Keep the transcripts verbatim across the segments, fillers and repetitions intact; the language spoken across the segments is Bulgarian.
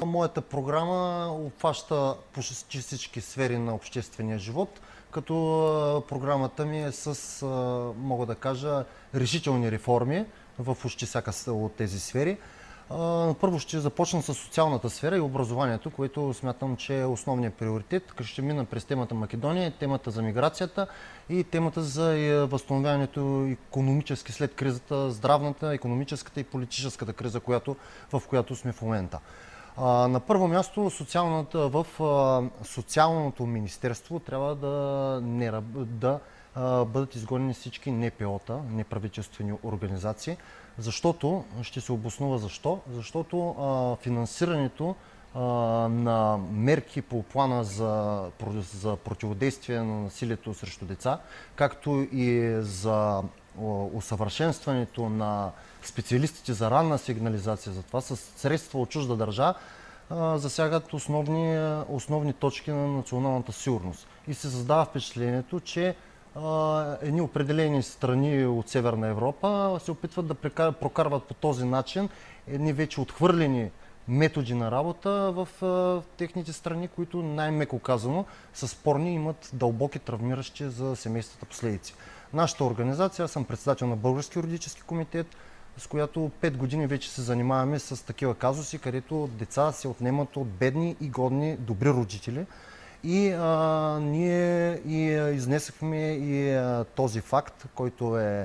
моята програма обхваща почти всички сфери на обществения живот, като програмата ми е с, мога да кажа, решителни реформи в почти всяка от тези сфери. Първо ще започна с социалната сфера и образованието, което смятам, че е основният приоритет. Ще мина през темата Македония, темата за миграцията и темата за възстановяването икономически след кризата, здравната, икономическата и политическата криза, която, в която сме в момента. На първо място в социалното министерство трябва да, не, да бъдат изгонени всички Н П О-та, неправителствени организации, защото, ще се обоснова защо, защото а, финансирането а, на мерки по плана за, за противодействие на насилието срещу деца, както и за усъвършенстването на специалистите за ранна сигнализация за това, с средства от чужда държава, засягат основни, основни точки на националната сигурност. И се създава впечатлението, че едни определени страни от Северна Европа се опитват да прокарват по този начин едни вече отхвърлени методи на работа в техните страни, които най-меко казано са спорни и имат дълбоки травмиращи за семействата последици. Нашата организация, аз съм председател на Български юридически комитет, с която пет години вече се занимаваме с такива казуси, където деца се отнемат от бедни и годни добри родители. И а, ние и, а, изнесахме и а, този факт, който е,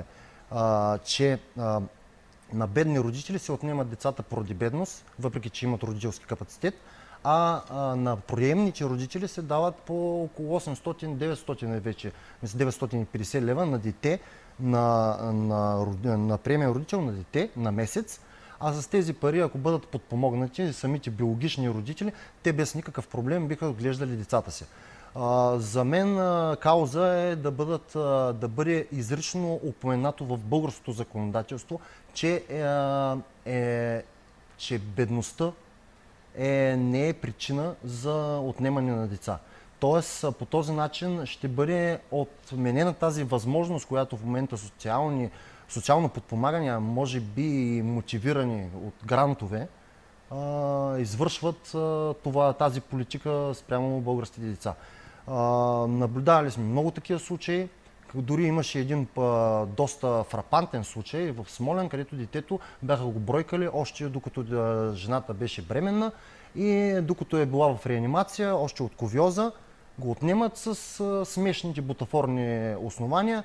а, че а, на бедни родители се отнемат децата поради бедност, въпреки че имат родителски капацитет, а, а на приемните родители се дават по около осемстотин до деветстотин вече, деветстотин и петдесет лева на дете, на, на, на, на приемен родител на дете на месец. А с тези пари, ако бъдат подпомогнати самите биологични родители, те без никакъв проблем биха отглеждали децата си. А, за мен а, кауза е да, бъдат, а, да бъде изрично упоменато в българското законодателство, че, е, е, че бедността е, не е причина за отнемане на деца. Тоест, по този начин ще бъде отменена тази възможност, която в момента социални социално подпомагане, може би и мотивирани от грантове, а, извършват а, това, тази политика спрямо българските деца. А, наблюдавали сме много такива случаи. Дори имаше един а, доста фрапантен случай в Смолян, където детето бяха го бройкали още докато а, жената беше бременна и докато е била в реанимация, още от ковиоза, го отнемат с а, смешните бутафорни основания,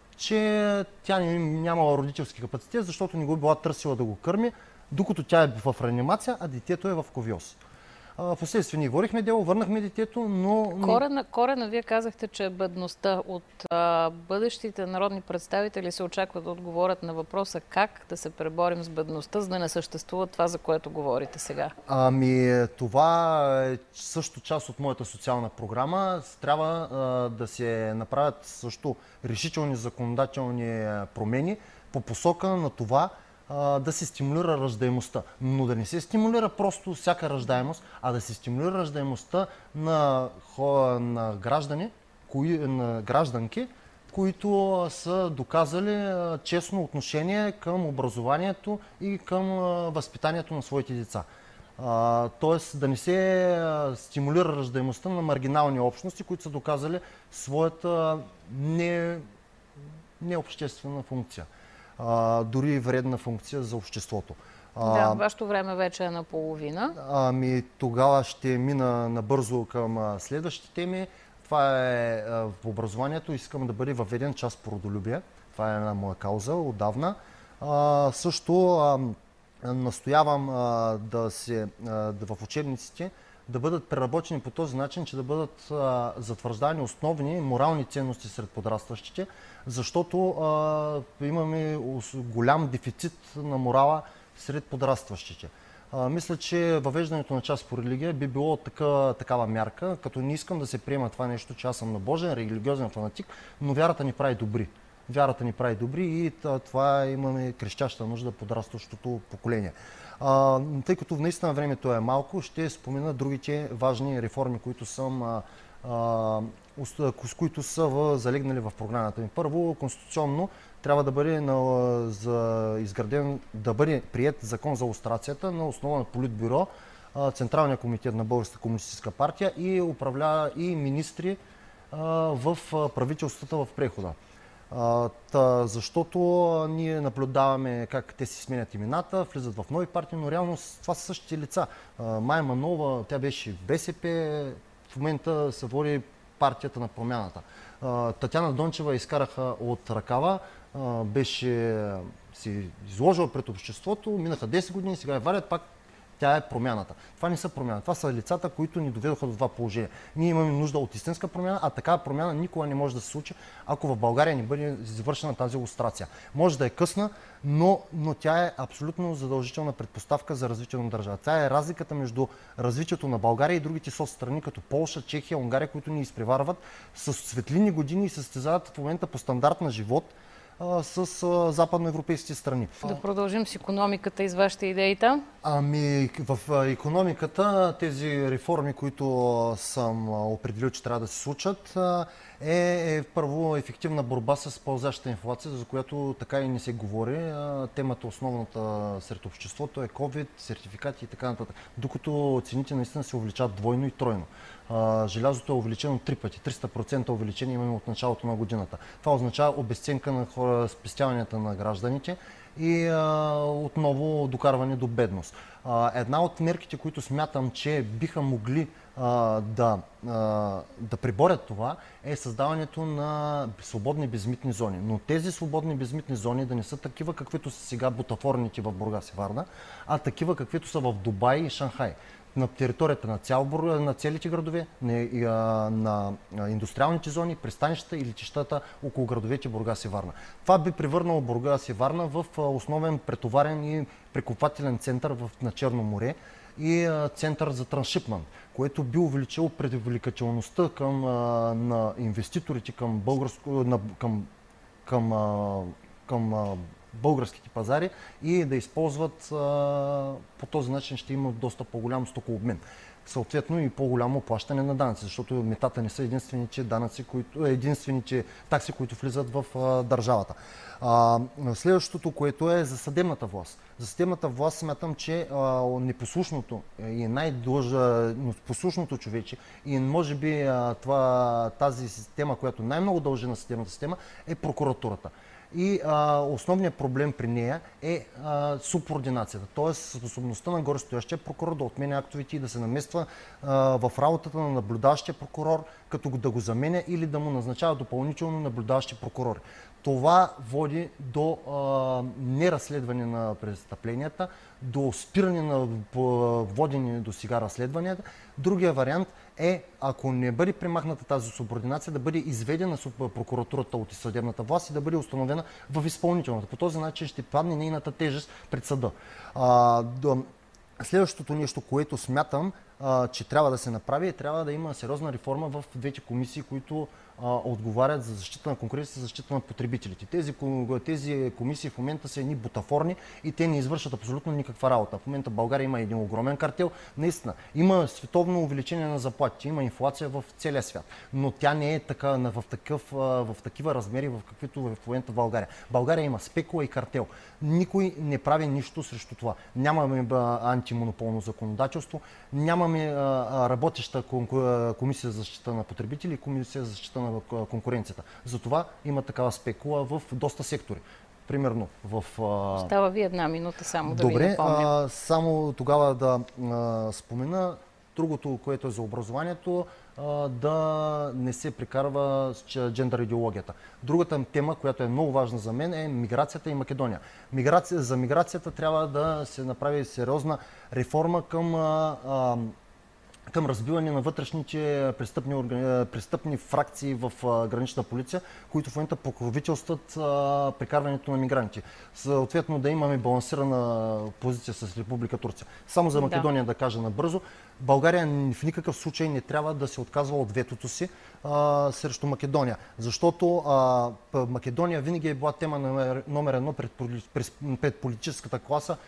че тя нямала родителски капацитет, защото не го била търсила да го кърми, докато тя е в реанимация, а детето е в ковиоз. Впоследствие ние водихме дело, върнахме детето, но... Корена, корена вие казахте, че бедността от а, бъдещите народни представители се очаква да отговорят на въпроса как да се преборим с бедността, за да не съществува това, за което говорите сега. Ами, това е също част от моята социална програма. Трябва а, да се направят също решителни законодателни промени по посока на това, да се стимулира раждаемостта. Но да не се стимулира просто всяка раждаемост, а да се стимулира раждаемостта на, на граждани, кои, на гражданки, които са доказали честно отношение към образованието и към възпитанието на своите деца. Тоест да не се стимулира раждаемостта на маргинални общности, които са доказали своята не, необществена функция. Uh, дори вредна функция за обществото. Да, uh, вашето време вече е наполовина. Ами тогава ще мина набързо към uh, следващите теми. Това е uh, в образованието. Искам да бъде въведен час по родолюбие. Това е една моя кауза отдавна. Uh, също uh, настоявам uh, да се uh, да в учебниците да бъдат преработени по този начин, че да бъдат uh, затвърждани основни морални ценности сред подрастващите, защото а, имаме голям дефицит на морала сред подрастващите. А, мисля, че въвеждането на час по религия би било така, такава мярка, като не искам да се приема това нещо, че аз съм набожен, религиозен фанатик, но вярата ни прави добри. Вярата ни прави добри и това имаме крещяща нужда подрастващото поколение. А, тъй като наистина времето е малко, ще спомена другите важни реформи, които съм а, а, с които са залегнали в програмата ми. Първо, конституционно трябва да бъде на, за изграден, да бъде приет закон за лустрацията на основа на Политбюро, Централния комитет на Българската комунистическа партия и управлява и министри в правителствата в прехода. Та, защото ние наблюдаваме как те си сменят имената, влизат в нови партии, но реално това са същите лица. Мая Манолова, тя беше в БСП, в момента се води партията на промяната. Татяна Дончева изкараха от ръкава, беше си изложила пред обществото, минаха десет години, сега я варят пак. Тя е промяната. Това не са промяна. Това са лицата, които ни доведоха до това положение. Ние имаме нужда от истинска промяна, а такава промяна никога не може да се случи, ако в България не бъде завършена тази лустрация. Може да е късна, но, но тя е абсолютно задължителна предпоставка за развитие на държава. Това е разликата между развитието на България и другите соцстрани, като Полша, Чехия, Унгария, които ни изпреварват с светлини години и състезават в момента по стандарт на живот с западноевропейските страни. Да продължим с икономиката и с вашите идеи там? Ами в икономиката тези реформи, които съм определил, че трябва да се случат, е, е първо ефективна борба с пълзящата инфлация, за която така и не се говори. Темата основната сред обществото е ковид, сертификати и така нататък. Докато цените наистина се увеличават двойно и тройно. Желязото е увеличено три пъти, триста процента увеличение имаме от началото на годината. Това означава обезценка на хора, спестяванията на гражданите и а, отново докарване до бедност. А, една от мерките, които смятам, че биха могли а, да, а, да приборят това, е създаването на свободни безмитни зони. Но тези свободни безмитни зони да не са такива, каквито са сега бутафорните в Бургас и Варна, а такива, каквито са в Дубай и Шанхай. На територията на, цял, на целите градове, на, на, на индустриалните зони, пристанищата и летищата около градовете Бургас и Варна. Това би превърнало Бургас и Варна в основен претоварен и прекупвателен център в, на Черно море и а, център за трансшипмент, което би увеличило привлекателността към, а, на инвеститорите към, българско, на, към, към, а, към а, българските пазари и да използват а, по този начин ще има доста по-голям стокообмен. Съответно и по-голямо плащане на данъци, защото метата не са единствените данъци, които, единствените такси, които влизат в а, държавата. А, следващото, което е за съдебната власт. За съдебната власт смятам, че а, непослушното и най-послушното човече и може би а, това, тази система, която най-много дължи на съдебната система, е прокуратурата. И а, основният проблем при нея е а, субординацията, т.е. способността на горестоящия прокурор да отменя актовете и да се намества а, в работата на наблюдаващия прокурор, като да го заменя или да му назначава допълнително наблюдаващи прокурори. Това води до а, неразследване на престъпленията, до спиране на водени до сега разследванията. Другия вариант е, ако не бъде премахната тази субординация, да бъде изведена прокуратурата от съдебната власт и да бъде установена в изпълнителната. По този начин ще падне нейната тежест пред съда. А, до... Следващото нещо, което смятам, а, че трябва да се направи, е трябва да има сериозна реформа в двете комисии, които а, отговарят за защита на конкуренцията и за защита на потребителите. Тези, тези комисии в момента са едни бутафорни и те не извършват абсолютно никаква работа. В момента в България има един огромен картел. Наистина, има световно увеличение на заплатите, има инфлация в целия свят, но тя не е така, в, такъв, в такива размери, в каквито в момента в България. България има спекула и картел. Никой не прави нищо срещу това. Нямаме антимонополно законодателство, нямаме работеща комисия за защита на потребители и комисия за защита на конкуренцията. Затова има такава спекула в доста сектори. Примерно в... Става ви една минута само да Добре, ви напомня. Добре, само тогава да а, спомена другото, което е за образованието, а, да не се прекарва с джендър идеологията. Другата тема, която е много важна за мен, е миграцията и Македония. Миграция, за миграцията трябва да се направи сериозна реформа към а, а, към разбиване на вътрешните престъпни, престъпни фракции в гранична полиция, които в момента покровителстват прекарването на мигранти. Съответно да имаме балансирана позиция с Република Турция. Само за Македония да, да кажа набързо, България в никакъв случай не трябва да се отказва от ветото си а, срещу Македония, защото а, Македония винаги е била тема номер, номер едно пред, пред политическата класа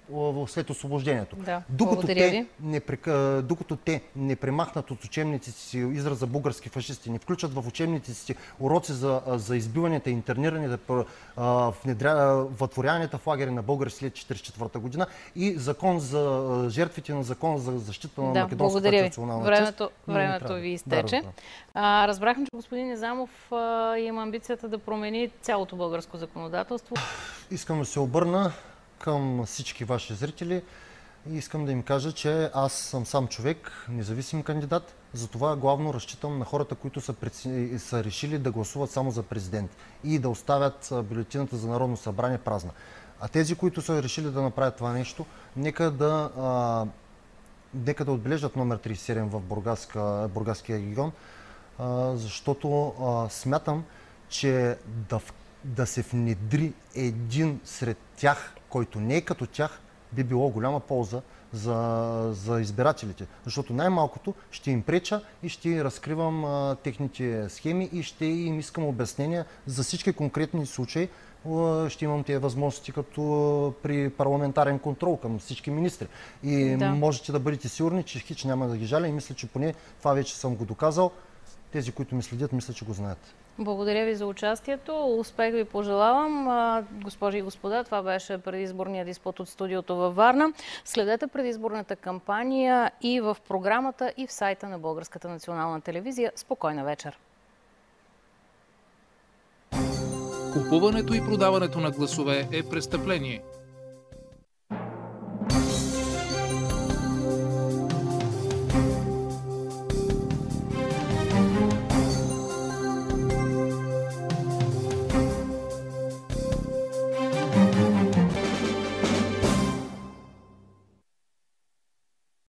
след освобождението. Да, Докато благодаря те, ви. не, прека- докато те не премахнат от учебниците си израза български фашисти, не включат в учебниците си уроци за, за избиванията, интернирането, внедря... вътворяванията в лагери на българи след хиляда деветстотин четиридесет и четвърта година и закон за жертвите на закон за защита на Да, македонската благодаря ви. национална Времето, чест. времето ви изтече. Да, а, разбрахме, че господин Низамов а, има амбицията да промени цялото българско законодателство. Искам да се обърна към всички ваши зрители и искам да им кажа, че аз съм сам човек, независим кандидат, затова главно разчитам на хората, които са, прецени... са решили да гласуват само за президент и да оставят бюлетината за Народно събрание празна. А тези, които са решили да направят това нещо, нека да, а... нека да отбележат номер тридесет и седем в Бургаска... Бургаския регион, а... защото а... смятам, че да, да се внедри един сред тях, който не е като тях, би било голяма полза за, за избирателите. Защото най-малкото ще им преча и ще разкривам а, техните схеми и ще им искам обяснения за всички конкретни случаи. А, ще имам тези възможности като при парламентарен контрол към всички министри. И Да. можете да бъдете сигурни, че хич няма да ги жаля и мисля, че поне това вече съм го доказал. Тези, които ме следят, мисля, че го знаят. Благодаря ви за участието. Успех ви пожелавам. А, госпожи и господа, това беше предизборния диспут от студиото във Варна. Следете предизборната кампания и в програмата, и в сайта на Българската национална телевизия. Спокойна вечер! Купуването и продаването на гласове е престъпление.